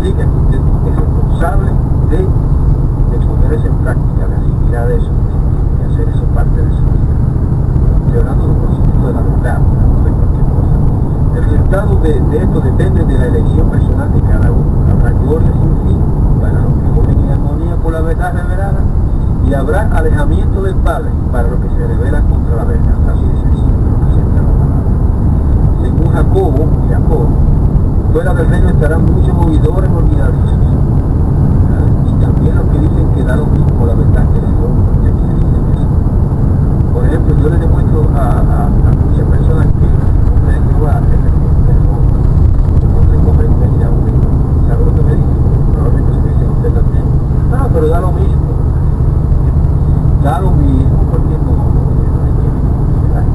implica que usted es responsable de poner eso en práctica, de asimilar eso, de hacer eso parte de su vida. Estoy hablando del conocimiento de la verdad, no de cualquier cosa. El resultado de esto depende de la elección personal de cada uno. Habrá gloria sin fin para los que oren en armonía con la verdad revelada, y habrá alejamiento del Padre para los que se rebelan contra la verdad. Así de sencillo, no acepta la palabra. Según Jacob, fuera del reino estarán muchos oidores olvidadizos, y también los que dicen que da lo mismo la verdad que el hombre, y aquí se dice eso. Por ejemplo, yo le demuestro a muchas personas que hombre de Jehová es el no tengo referencia a un hijo. ¿Sabe lo que me dice? Probablemente se dice usted también. No, pero da lo mismo. Da lo mismo porque no hay que dar.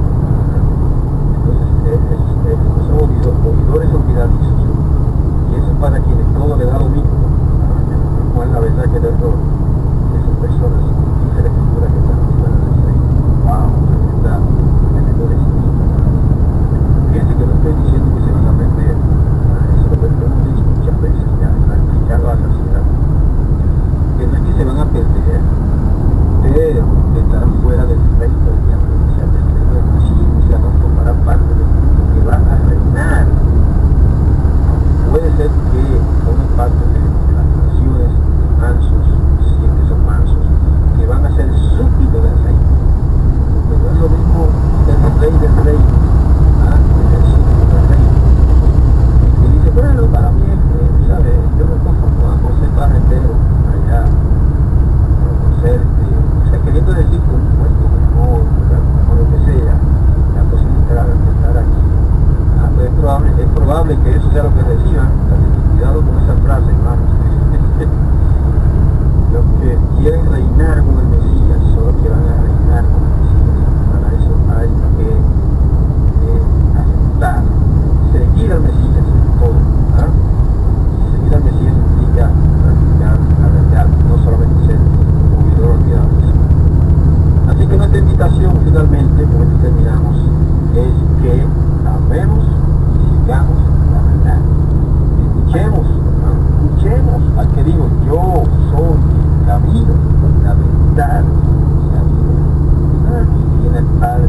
Entonces, son oidores olvidadizos. Y eso es para quienes todo le da lo mismo. No es la verdad que el error. Esas personas, dice la escritura, que están fuera del reino. Wow, está tenedores sin vida. Fíjense que no estoy diciendo que se van a perder. Eso lo hemos dicho muchas veces ya, para explicarlo a la sociedad. Que no es que se van a perder, pero estarán fuera del reino del diablo, o sea, del reino del Mesías, o sea, no formarán parte del mundo que va a reinar. Puede ser que formen parte de las naciones mansos, si es que son mansos, que van a ser súbditos del reino. Pero es lo mismo del rey del reino, del súbdito del reino, que dice, bueno, para mí, ¿sabes? Yo me conformo con ser barrendero allá, con ser, queriendo decir con un puesto mejor, o lo que sea, la posibilidad de estar aquí. Pues es probable que eso sea lo que reciban. Cuidado con esa frase, hermanos. Los que quieren reinar con el Mesías son los que van a reinar con el Mesías. Para eso hay que aceptar, seguir al Mesías en todo. Seguir al Mesías implica practicar la verdad, no solamente ser oidor olvidado. Así que nuestra invitación finalmente, por esto terminamos, es que amemos y sigamos la verdad. Escuchemos al que dijo, yo soy el camino, la verdad y la vida. Aquí viene el Padre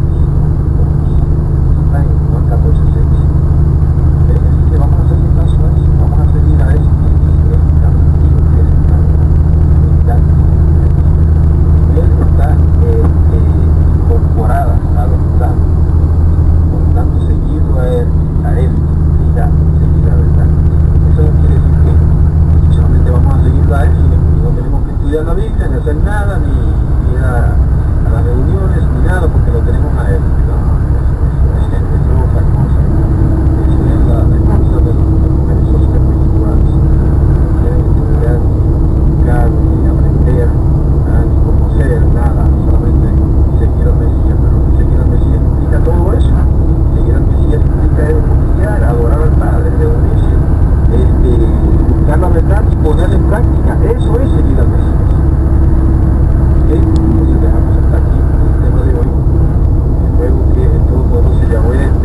está en Juan 14:6. Así que vamos a hacer caso a eso, vamos a seguir a eso, que es el camino, que es el camino, la verdad. Él está incorporada a la verdad. Por lo tanto, seguirlo a él implica seguir la verdad. Eso no quiere decir que solamente vamos a seguirlo a él, sino que no tenemos que estudiar la Biblia, ni hacer nada, ni ir a las reuniones, ni nada, porque lo tenemos a él. No, eso es otra cosa. Eso es la cosa de los perezosos espirituales. Quieren estudiar, ni buscar, ni aprender, ni conocer nada, solamente seguir al Mesías. Pero seguir al Mesías implica todo eso. Seguir al Mesías implica confiar, adorar al Padre, reunirse, buscar la verdad y ponerla en práctica. Eso es seguir al Mesías. ¿Ok? Entonces dejamos hasta aquí el tema de hoy. Espero que de todos modos se Yahweh